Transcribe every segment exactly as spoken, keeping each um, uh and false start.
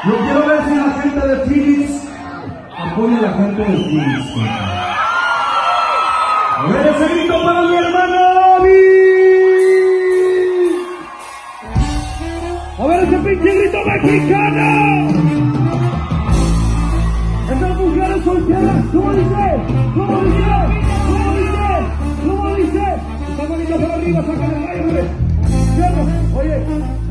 Yo quiero ver si la gente de Phoenix apoya a la gente de Phoenix. A ver ese grito para mi hermano David. A ver ese pinche grito mexicano. Esas mujeres solteras, ¿cómo dice? ¿Cómo dice? ¿Cómo dice? ¿Cómo dice? Esta manita para arriba, saca el rayo, hombre. Cierra, oye.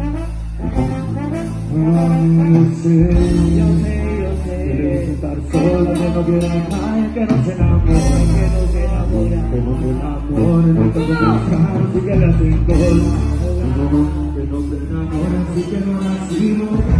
Yo sé, yo sé, yo sé. Quieres estar sola, que no quiero a nadie, que no se enamore, que no se enamore, que no se enamore, no te buscar, sí que la tengo, que no se enamore, sí que no nacimos.